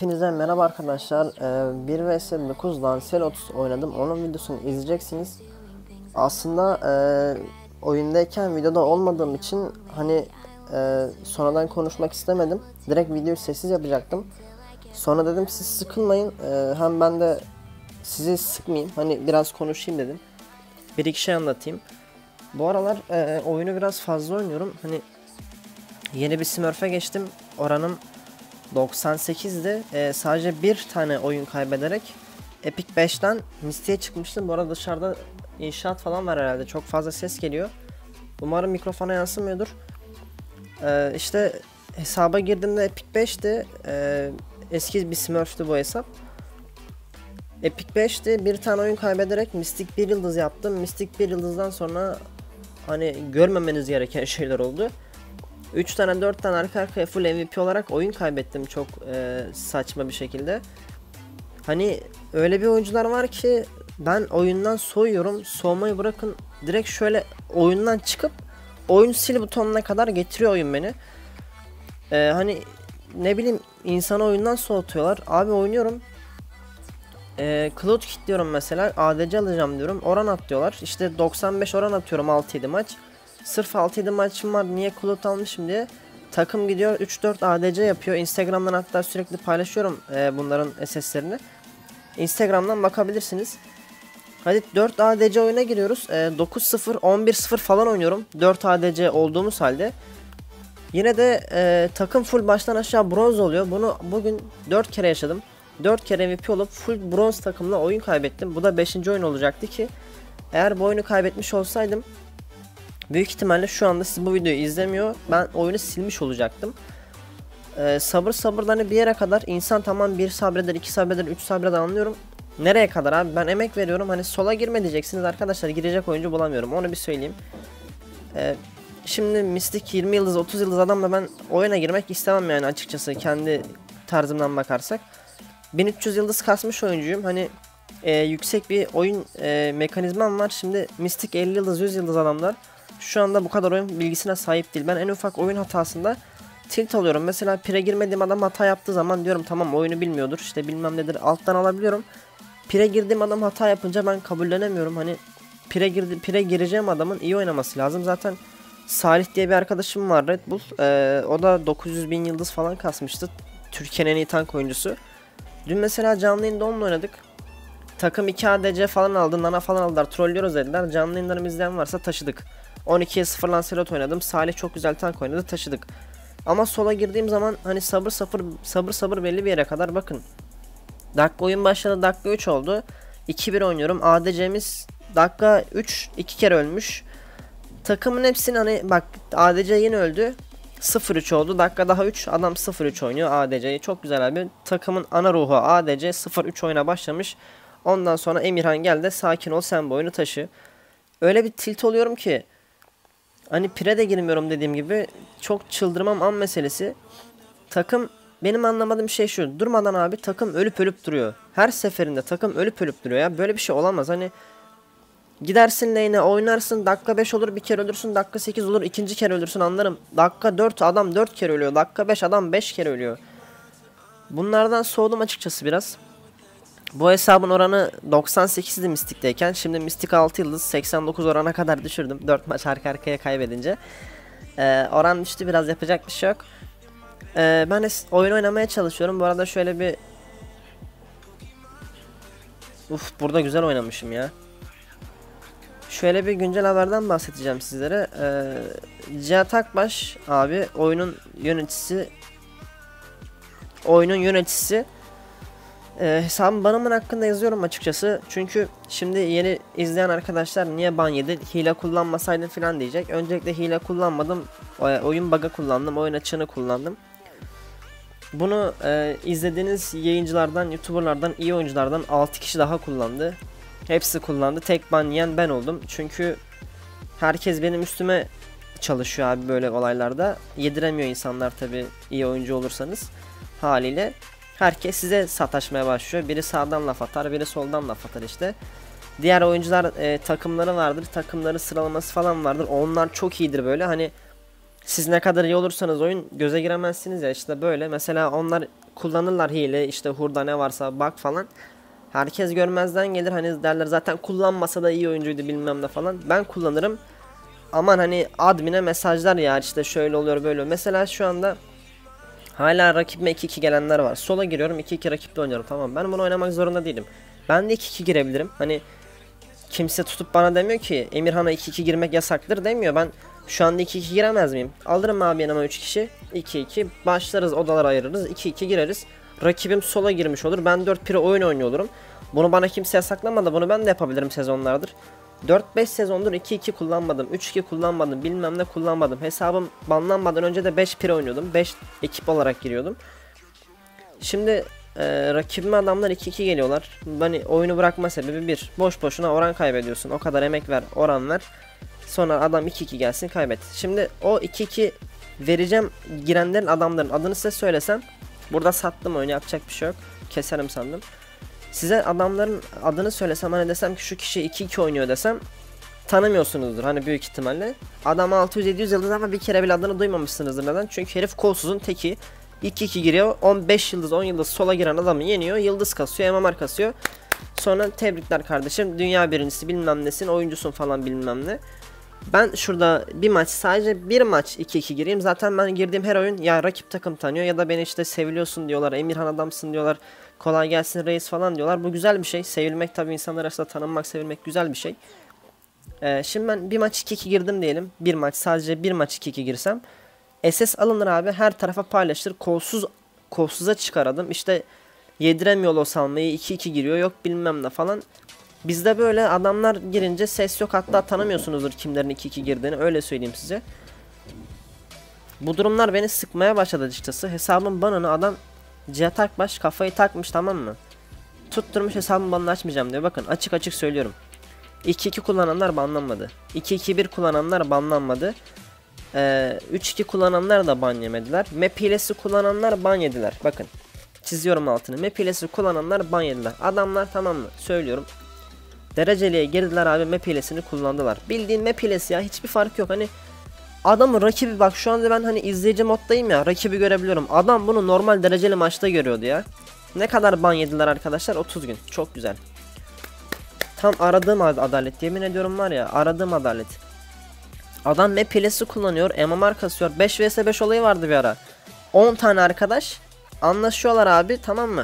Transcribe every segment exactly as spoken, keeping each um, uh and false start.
Hepinize merhaba arkadaşlar. Ee, bir vs dokuz Lancelot oynadım. Onun videosunu izleyeceksiniz. Aslında e, oyundayken videoda olmadığım için hani e, sonradan konuşmak istemedim. Direkt videoyu sessiz yapacaktım. Sonra dedim siz sıkılmayın. E, hem ben de sizi sıkmayayım. Hani biraz konuşayım dedim. Bir iki şey anlatayım. Bu aralar e, oyunu biraz fazla oynuyorum. Hani yeni bir Smurf'e geçtim. Oranım doksan sekizde e, sadece bir tane oyun kaybederek Epic beşten Mystic'e çıkmıştım. Bu arada dışarıda inşaat falan var herhalde. Çok fazla ses geliyor. Umarım mikrofona yansımıyordur. E, işte hesaba girdiğimde Epic beşti. E, eski bir Smurf'tü bu hesap. Epic beşti. Bir tane oyun kaybederek Mystic bir yıldız yaptım. Mystic bir yıldızdan sonra hani görmemeniz gereken şeyler oldu. üç tane dört tane arka arkaya full M V P olarak oyun kaybettim çok e, saçma bir şekilde. Hani öyle bir oyuncular var ki ben oyundan soğuyorum. Soğumayı bırakın, direkt şöyle oyundan çıkıp oyun sil butonuna kadar getiriyor oyun beni. E, hani ne bileyim, insanı oyundan soğutuyorlar. Abi oynuyorum. E, Cloud kit diyorum mesela, A D C alacağım diyorum. Oran at diyorlar. İşte doksan beş oran atıyorum altı yedi maç. Sırf altı yedi maçım var, niye Cloud almışım diye. Takım gidiyor üç dört A D C yapıyor. Instagram'dan hatta sürekli paylaşıyorum e, bunların S S'lerini. Instagram'dan bakabilirsiniz. Hadi dört A D C oyuna giriyoruz. E, dokuz sıfır on bir sıfır falan oynuyorum. dört A D C olduğumuz halde. Yine de e, takım full baştan aşağı bronz oluyor. Bunu bugün dört kere yaşadım. dört kere M V P olup full bronz takımla oyun kaybettim. Bu da beşinci oyun olacaktı ki eğer bu oyunu kaybetmiş olsaydım büyük ihtimalle şu anda siz bu videoyu izlemiyor, ben oyunu silmiş olacaktım. Ee, sabır sabır hani bir yere kadar insan tamam, bir sabreder, iki sabreder, üç sabreder, anlıyorum. Nereye kadar abi, ben emek veriyorum, hani sola girme diyeceksiniz arkadaşlar, girecek oyuncu bulamıyorum, onu bir söyleyeyim. Ee, şimdi Mystic yirmi yıldız otuz yıldız adamla ben oyuna girmek istemem yani, açıkçası kendi tarzımdan bakarsak. bin üç yüz yıldız kasmış oyuncuyum, hani e, yüksek bir oyun e, mekanizmam var. Şimdi Mystic elli yıldız yüz yıldız adamlar şu anda bu kadar oyun bilgisine sahip değil. Ben en ufak oyun hatasında tilt alıyorum. Mesela pire girmediğim adam hata yaptığı zaman diyorum tamam, oyunu bilmiyordur, işte bilmem nedir, alttan alabiliyorum. Pire girdiğim adam hata yapınca ben kabullenemiyorum. Hani pire girdi pire gireceğim adamın iyi oynaması lazım. Zaten Salih diye bir arkadaşım var, Red Bull. Ee, o da dokuz yüz bin yıldız falan kasmıştı. Türkiye'nin en iyi tank oyuncusu. Dün mesela canlı yayında onunla oynadık. Takım iki A D C falan aldı, nana falan aldılar, trollüyoruz dediler. Canlı yayınlarımı izleyen varsa taşıdık. on ikiye sıfır Lancelot oynadım. Salih çok güzel tank oynadı, taşıdık. Ama sola girdiğim zaman hani sabır sabır sabır sabır belli bir yere kadar, bakın. Dakika oyun başladı, dakika üç oldu. iki bir oynuyorum. A D C'miz dakika üç iki kere ölmüş. Takımın hepsini hani bak, A D C yeni öldü. sıfır üç oldu. Dakika daha üç, adam sıfır üç oynuyor A D C'yi. Çok güzel abi. Takımın ana ruhu A D C sıfır üç oyuna başlamış. Ondan sonra Emirhan gel de sakin ol, sen bu oyunu taşı. Öyle bir tilt oluyorum ki hani pire de girmiyorum, dediğim gibi çok çıldırmam an meselesi. Takım, benim anlamadığım şey şu: durmadan abi takım ölüp ölüp duruyor. Her seferinde takım ölüp ölüp duruyor ya, böyle bir şey olamaz. Hani gidersin lane'e oynarsın, dakika beş olur bir kere ölürsün, dakika sekiz olur ikinci kere ölürsün, anlarım. Dakika dört adam dört kere ölüyor, dakika beş adam beş kere ölüyor. Bunlardan soğudum açıkçası biraz. Bu hesabın oranı doksan sekizdi Mystic'teyken. Şimdi Mystic altı yıldız seksen dokuz orana kadar düşürdüm. dört maç arka arkaya kaybedince. Ee, oran düştü biraz, yapacak bir şey yok. Ee, ben oyun oynamaya çalışıyorum. Bu arada şöyle bir... Uf, burada güzel oynamışım ya. Şöyle bir güncel haberden bahsedeceğim sizlere. Ee, Cihat Akbaş abi oyunun yöneticisi. Oyunun yöneticisi. Ee, hesabım banımın hakkında yazıyorum açıkçası. Çünkü şimdi yeni izleyen arkadaşlar niye ban yedi, hile kullanmasaydın falan diyecek. Öncelikle hile kullanmadım. Oyun bug'ı kullandım. Oyun açığını kullandım. Bunu e, izlediğiniz yayıncılardan, youtuberlardan, iyi oyunculardan altı kişi daha kullandı. Hepsi kullandı. Tek ban yiyen ben oldum. Çünkü herkes benim üstüme çalışıyor abi böyle olaylarda. Yediremiyor insanlar tabi, iyi oyuncu olursanız haliyle. Herkes size sataşmaya başlıyor. Biri sağdan laf atar, biri soldan laf atar işte. Diğer oyuncular e, takımları vardır. Takımları sıralaması falan vardır. Onlar çok iyidir böyle. Hani siz ne kadar iyi olursanız oyun göze giremezsiniz ya, işte böyle. Mesela onlar kullanırlar hile, işte hurda ne varsa bak falan. Herkes görmezden gelir, hani derler zaten kullanmasa da iyi oyuncuydu bilmem ne falan. Ben kullanırım. Aman hani admin'e mesajlar ya, işte şöyle oluyor böyle. Mesela şu anda hala rakibime iki iki gelenler var. Sola giriyorum, iki iki rakiple oynuyorum, tamam. Ben bunu oynamak zorunda değilim. Ben de iki iki girebilirim. Hani kimse tutup bana demiyor ki Emirhan'a iki iki girmek yasaktır demiyor. Ben şu anda iki iki giremez miyim? Alırım abi yanıma üç kişi. iki iki başlarız, odalar ayırırız. iki iki gireriz. Rakibim sola girmiş olur. Ben dört pire oyun oynuyor olurum. Bunu bana kimse yasaklamadı. Bunu ben de yapabilirim sezonlardır. dört beş sezondur iki iki kullanmadım. üç iki kullanmadım. Bilmem ne kullanmadım. Hesabım banlanmadan önce de beş pire oynuyordum. beş ekip olarak giriyordum. Şimdi e, rakibime adamlar iki iki geliyorlar. Hani oyunu bırakma sebebi bir. Boş boşuna oran kaybediyorsun. O kadar emek ver, oran ver. Sonra adam iki iki gelsin, kaybet. Şimdi o iki iki vereceğim girenlerin, adamların adını size söylesem. Burada sattım oyunu, yapacak bir şey yok. Keserim sandım. Size adamların adını söylesem, hani desem ki şu kişi iki iki oynuyor desem, tanımıyorsunuzdur hani büyük ihtimalle. Adam altı yüz yedi yüz yıldız ama bir kere bile adını duymamışsınızdır. Neden? Çünkü herif kolsuzun teki. iki iki giriyor, on beş yıldız on yıldız sola giren adamı yeniyor, yıldız kasıyor, M M R kasıyor. Sonra tebrikler kardeşim, dünya birincisi bilmem nesin, oyuncusun falan bilmem ne. Ben şurada bir maç, sadece bir maç iki iki gireyim. Zaten ben girdiğim her oyun ya rakip takım tanıyor ya da beni işte seviliyorsun diyorlar, Emirhan adamsın diyorlar, kolay gelsin reis falan diyorlar. Bu güzel bir şey. Sevilmek, tabii insanlar arasında tanınmak, sevilmek güzel bir şey. Ee, şimdi ben bir maç iki iki girdim diyelim. Bir maç, sadece bir maç iki iki girsem, S S alınır abi, her tarafa paylaştır. Kolsuz kolsuza çıkar adam. İşte yediremiyor o salmayı, iki iki giriyor, yok bilmem ne falan. Bizde böyle adamlar girince ses yok, hatta tanımıyorsunuzdur kimlerin iki iki girdiğini, öyle söyleyeyim size. Bu durumlar beni sıkmaya başladı açıkçası. Hesabın banını adam Cihat Akbaş kafayı takmış, tamam mı? Tutturmuş hesabın banını açmayacağım diyor. Bakın açık açık söylüyorum. iki iki kullananlar banlanmadı. iki iki bir kullananlar banlanmadı. Ee, üç iki kullananlar da ban yemediler. Map hilesi kullananlar ban yediler. Bakın çiziyorum altını. Map hilesi kullananlar ban yediler. Adamlar, tamam mı? Söylüyorum. Dereceliğe girdiler abi, map hilesini kullandılar. Bildiğin map hilesi ya, hiçbir fark yok. Hani adamın rakibi, bak şu anda ben hani izleyici moddayım ya, rakibi görebiliyorum. Adam bunu normal dereceli maçta görüyordu ya. Ne kadar ban yediler arkadaşlar? otuz gün. Çok güzel. Tam aradığım adalet, yemin ediyorum var ya, aradığım adalet. Adam map hilesi kullanıyor, M M R kasıyor. beş vs beş olayı vardı bir ara. on tane arkadaş anlaşıyorlar abi, tamam mı?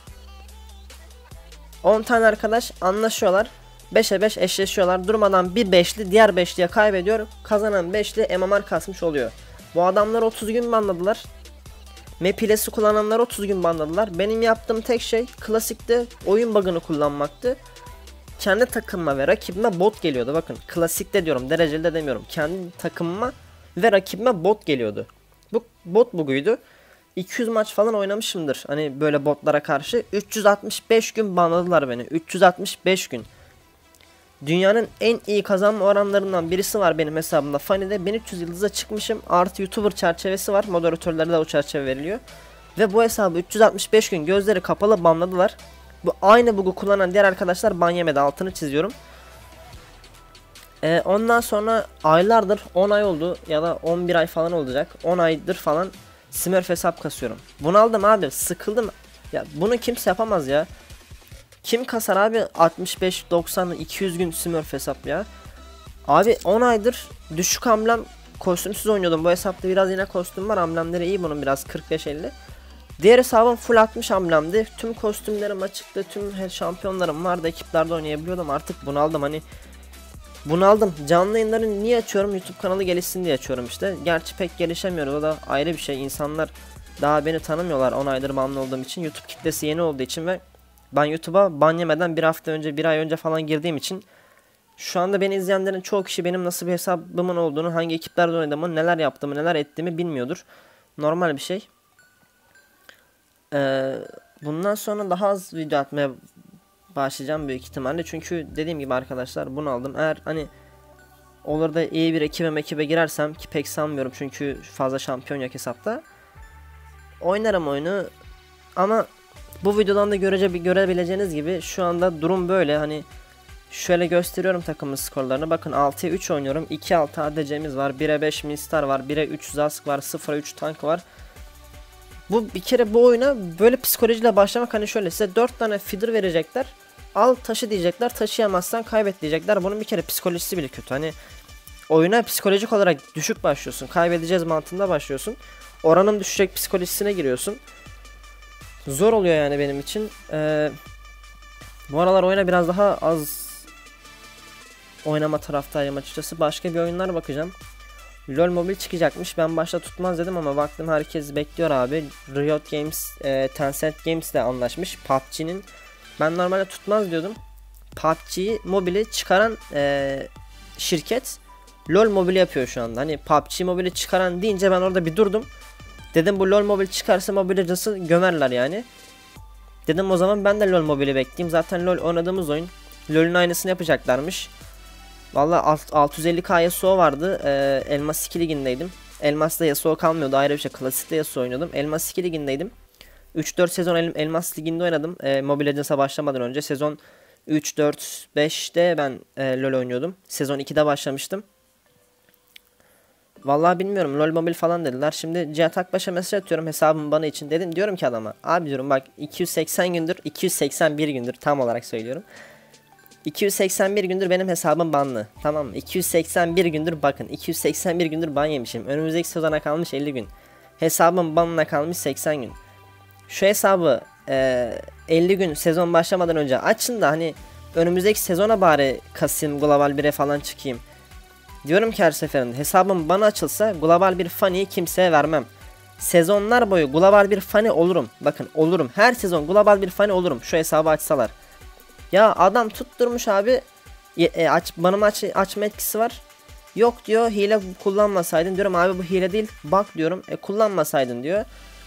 on tane arkadaş anlaşıyorlar. beşe beş eşleşiyorlar. Durmadan bir beşli diğer beşliye kaybediyor. Kazanan beşli M M R kasmış oluyor. Bu adamlar otuz gün banladılar. Map hilesi kullananlar otuz gün banladılar. Benim yaptığım tek şey klasikte oyun bug'ını kullanmaktı. Kendi takımıma ve rakibime bot geliyordu. Bakın klasikte diyorum, dereceli de demiyorum. Kendi takımıma ve rakibime bot geliyordu. Bu bot bug'uydu. iki yüz maç falan oynamışımdır hani böyle botlara karşı. Üç yüz altmış beş gün banladılar beni. üç yüz altmış beş gün. Dünyanın en iyi kazanma oranlarından birisi var benim hesabımda. Funny'de bin üç yüz yıldıza çıkmışım. Artı YouTuber çerçevesi var. Moderatörlere de o çerçeve veriliyor. Ve bu hesabı üç yüz altmış beş gün gözleri kapalı banladılar. Bu aynı bug'u kullanan diğer arkadaşlar ban yemedi. Altını çiziyorum. Ee, ondan sonra aylardır, on ay oldu ya da on bir ay falan olacak. on aydır falan Smurf hesap kasıyorum. Bunaldım abi, sıkıldım. Ya bunu kimse yapamaz ya. Kim kasar abi altmış beş doksan iki yüz gün Smurf hesap ya. Abi on aydır düşük amblem, kostümsüz oynuyordum. Bu hesapta biraz yine kostüm var. Amblemleri iyi bunun, biraz kırk beş elli. Diğer hesabım full altmış amblemdi. Tüm kostümlerim açıktı. Tüm şampiyonlarım vardı. Ekiplerde oynayabiliyordum. Artık bunaldım hani. Bunaldım. Canlı yayınları niye açıyorum? YouTube kanalı gelişsin diye açıyorum işte. Gerçi pek gelişemiyoruz, o da ayrı bir şey. İnsanlar daha beni tanımıyorlar on aydır banlı olduğum için. YouTube kitlesi yeni olduğu için ve ben YouTube'a ban yemeden bir hafta önce, bir ay önce falan girdiğim için şu anda beni izleyenlerin çoğu kişi benim nasıl bir hesabımın olduğunu, hangi ekiplerde oynadığımı, neler yaptığımı, neler ettiğimi bilmiyordur. Normal bir şey. Ee, bundan sonra daha az video atmaya başlayacağım büyük ihtimalle. Çünkü dediğim gibi arkadaşlar bunaldım. Eğer hani olur da iyi bir ekibe ekibe girersem, ki pek sanmıyorum çünkü fazla şampiyon yok hesapta, oynarım oyunu. Ama bu videodan da görece, görebileceğiniz gibi şu anda durum böyle. Hani şöyle gösteriyorum takımın skorlarını. Bakın altıya üç oynuyorum. iki altı A D C'miz var. bire beş Mistar var. bire üç Zask var. sıfıra üç Tank var. Bu bir kere bu oyuna böyle psikolojiyle başlamak, hani şöyle size dört tane feeder verecekler. Al taşı diyecekler, taşıyamazsan kaybet diyecekler. Bunun bir kere psikolojisi bile kötü. Hani oyuna psikolojik olarak düşük başlıyorsun. Kaybedeceğiz mantığında başlıyorsun. Oranın düşecek psikolojisine giriyorsun. Zor oluyor yani benim için. Ee, bu aralar oyuna biraz daha az oynama taraftayım açıkçası. Başka bir oyunlar bakacağım. LoL Mobile çıkacakmış. Ben başta tutmaz dedim ama baktım herkes bekliyor abi. Riot Games, e, Tencent Games ile anlaşmış P U B G'nin. Ben normalde tutmaz diyordum. P U B G'yi mobili çıkaran e, şirket LoL Mobile yapıyor şu anda. Hani P U B G Mobile çıkaran deyince ben orada bir durdum. Dedim bu LoL Mobile çıkarsa Mobile Agency'ı gömerler yani. Dedim o zaman ben de LoL Mobile'i bekleyeyim. Zaten LoL oynadığımız oyun. LoL'ün aynısını yapacaklarmış. Valla altı yüz elli K Yasuo vardı. Ee, Elmas iki ligindeydim. Elmas'ta Yasuo kalmıyordu, ayrı bir şey. Klasikte Yasuo oynuyordum. Elmas iki ligindeydim. üç dört sezon El Elmas liginde oynadım. Ee, Mobile Agency'a başlamadan önce. Sezon üç dört beşte ben e, LoL oynuyordum. Sezon ikide başlamıştım. Vallahi bilmiyorum, LoL Mobile falan dediler. Şimdi Cihat Akbaş'a mesaj atıyorum hesabım bana için. Dedim, diyorum ki adama, abi diyorum bak iki yüz seksen gündür, iki yüz seksen bir gündür tam olarak söylüyorum. iki yüz seksen bir gündür benim hesabım banlı. Tamam mı? iki yüz seksen bir gündür, bakın iki yüz seksen bir gündür ban yemişim. Önümüzdeki sezona kalmış elli gün. Hesabım banına kalmış seksen gün. Şu hesabı e, elli gün sezon başlamadan önce açın da hani önümüzdeki sezona bari kasayım, Global bire falan çıkayım. Diyorum ki her seferinde hesabım bana açılsa Global bir Funny'yi kimseye vermem. Sezonlar boyu Global bir Funny olurum. Bakın olurum. Her sezon Global bir Funny olurum. Şu hesabı açsalar. Ya adam tutturmuş abi. E, aç, bana aç, açma etkisi var. Yok diyor, hile kullanmasaydın. Diyorum abi bu hile değil. Bug diyorum. E kullanmasaydın diyor.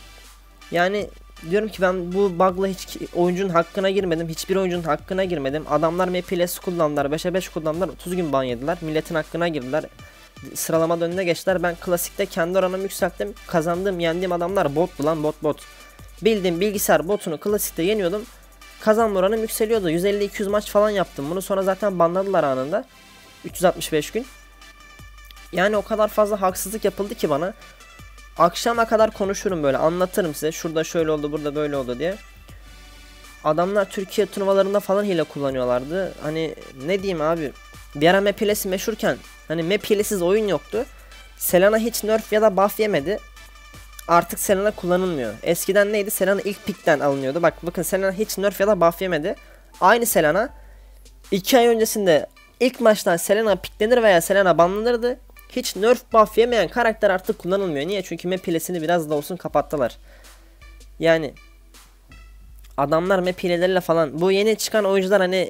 Yani diyorum ki ben bu bug'la hiç oyuncunun hakkına girmedim. Hiçbir oyuncunun hakkına girmedim. Adamlar M P L S kullandılar. beşe beş kullandılar. otuz gün ban yediler. Milletin hakkına girdiler. Sıralamada önüne geçtiler. Ben klasikte kendi oranımı yükselttim. Kazandığım, yendiğim adamlar bottu lan, bot bot. Bildiğim bilgisayar botunu klasikte yeniyordum. Kazanma oranım yükseliyordu. yüz elli iki yüz maç falan yaptım. Bunu sonra zaten banladılar anında. üç yüz altmış beş gün. Yani o kadar fazla haksızlık yapıldı ki bana. Akşama kadar konuşurum, böyle anlatırım size. Şurada şöyle oldu, burada böyle oldu diye. Adamlar Türkiye turnuvalarında falan hile kullanıyorlardı. Hani ne diyeyim abi. Bir ara map hilesi meşhurken hani map hilesiz oyun yoktu. Selena hiç nerf ya da buff yemedi. Artık Selena kullanılmıyor. Eskiden neydi? Selena ilk pickten alınıyordu. Bak bakın, Selena hiç nerf ya da buff yemedi. Aynı Selena iki ay öncesinde ilk maçtan Selena picklenir veya Selena banlanırdı. Hiç nerf buff yemeyen karakter artık kullanılmıyor. Niye? Çünkü map hilesini biraz da olsun kapattılar. Yani adamlar map hileleriyle falan, bu yeni çıkan oyuncular hani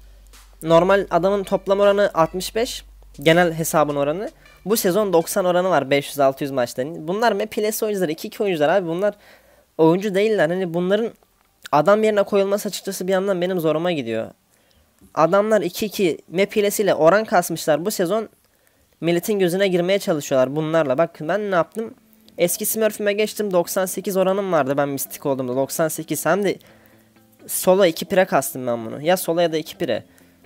normal adamın toplam oranı altmış beş, genel hesabın oranı. Bu sezon doksan oranı var beş yüz altı yüz maçta. Bunlar map hilesi oyuncular, iki iki oyuncular abi, bunlar oyuncu değiller. Hani bunların adam yerine koyulması açıkçası bir yandan benim zoruma gidiyor. Adamlar iki iki map hilesiyle oran kasmışlar bu sezon. Milletin gözüne girmeye çalışıyorlar bunlarla. Bak ben ne yaptım? Eski Smurf'üme geçtim. doksan sekiz oranım vardı ben mistik olduğumda. doksan sekiz, hem de sola iki pire kastım ben bunu. Ya sola ya da iki pire.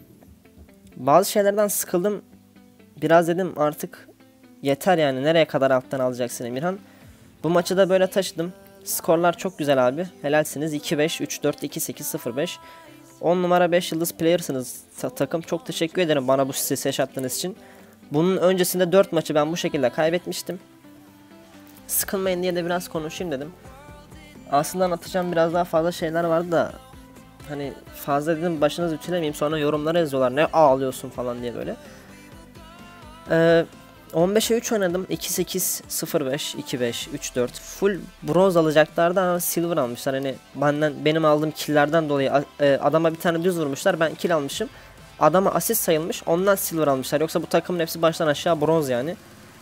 Bazı şeylerden sıkıldım. Biraz dedim artık yeter yani. Nereye kadar alttan alacaksın Emirhan? Bu maçı da böyle taşıdım. Skorlar çok güzel abi. Helalsiniz. iki beş, üç dört, iki sekiz, sıfır beş. on numara beş yıldız playersınız ta takım. Çok teşekkür ederim bana bu sesi yaşattığınız için. Bunun öncesinde dört maçı ben bu şekilde kaybetmiştim. Sıkılmayın diye de biraz konuşayım dedim. Aslında anlatacağım biraz daha fazla şeyler vardı da hani fazla dedim başınız ütülemeyeyim, sonra yorumlara yazıyorlar ne ağlıyorsun falan diye böyle. Ee, on beşe üç oynadım. iki sekiz, sıfır beş, iki beş, üç dört. Full bronz alacaklardı ama silver almışlar. Hani benden, benim aldığım killlerden dolayı e, adama bir tane düz vurmuşlar. Ben kill almışım. Adama asist sayılmış. Ondan silver almışlar. Yoksa bu takımın hepsi baştan aşağı bronz yani.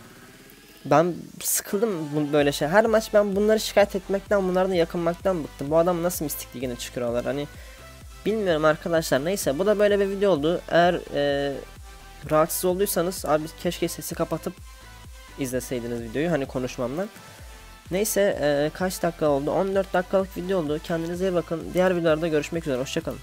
Ben sıkıldım böyle şey. Her maç ben bunları şikayet etmekten, bunlardan yakınmaktan bıktım. Bu adam nasıl mistik ligine çıkıyorlar hani. Bilmiyorum arkadaşlar. Neyse, bu da böyle bir video oldu. Eğer e, rahatsız olduysanız abi keşke sesi kapatıp izleseydiniz videoyu hani konuşmamdan. Neyse, e, kaç dakika oldu? on dört dakikalık video oldu. Kendinize iyi bakın. Diğer videolarda görüşmek üzere. Hoşçakalın.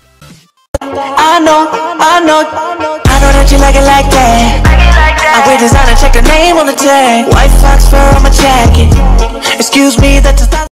I know, I know, I know that you like it like that. I wear designer, check the name on the tag. White fox fur on my jacket. Excuse me, that does not